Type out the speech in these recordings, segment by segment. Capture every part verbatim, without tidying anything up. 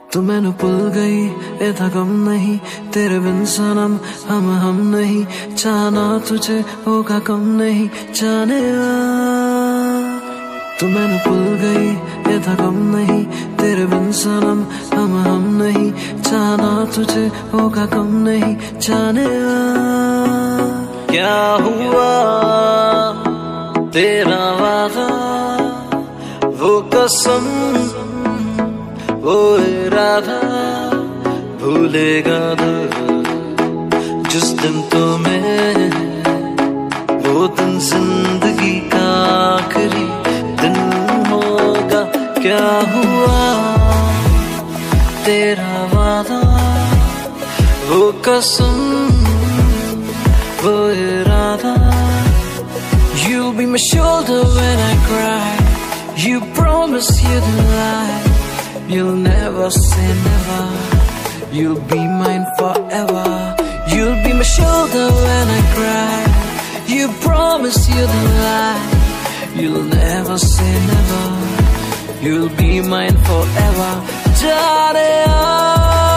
तू मैनू भुल गई एदा गम नहीं, तेरे बिन सनम हम हम नहीं, चाहना तुझे होगा कम नहीं जाने। तू मैनू भुल गई एदा गम नहीं, तेरे बिन सनम हम हम नहीं, चाहना तुझे होगा कम नहीं जाने। क्या हुआ तेरा वादा, वो कसम वो इरादा, भूलेगा जिस दिन तुम्हें, वो दिन जिंदगी का आखरी दिन होगा। क्या हुआ तेरा वादा, वो कसम वो इरादा। You'll be my shoulder when I cry, you promise you'd lie, you'll never say never, you'll be mine forever. You'll be my shoulder when I cry, you promise you'd lie, you'll never say never, you'll be mine forever. Darling,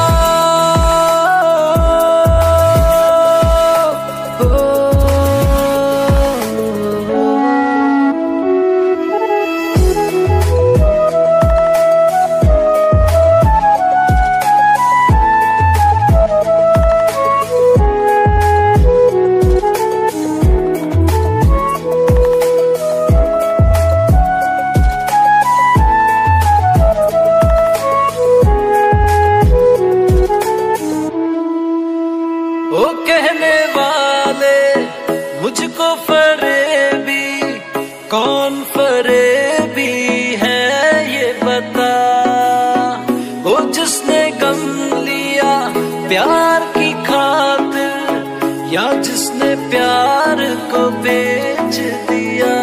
ओ कहने वाले मुझको फरेबी, कौन फरेबी है ये बता। ओ जिसने गम लिया प्यार की खातिर, या जिसने प्यार को बेच दिया।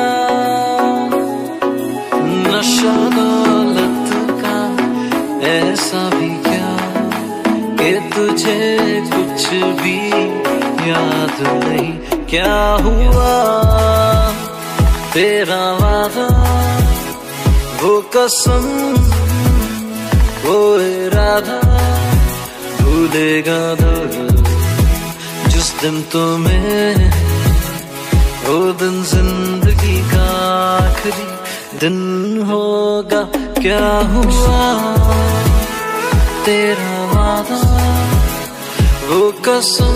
नशा दौलत का ऐसा भी क्या कि तुझे कुछ भी याद नहीं। क्या हुआ तेरा वादा, वो कसम वो इरादा, भूलेगा जिस दिन तुम्हें, वो दिन जिंदगी का आखरी दिन होगा। क्या हुआ तेरा वादा, वो कसम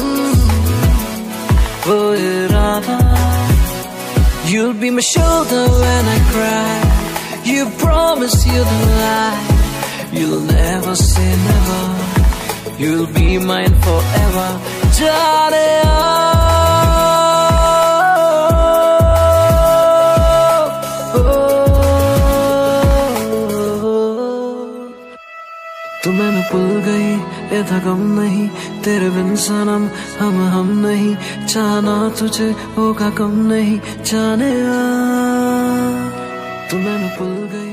वो इरादा। You'll be my shoulder when I cry, you promise you'll lie, you'll never say never, you'll be mine forever. Darling, तू मैनू भुल गई एदा गम नहीं, तेरे बिन सनम हम हम नहीं, चाहना तुझे होगा कम नहीं जाने। तू मैनू भुल गई।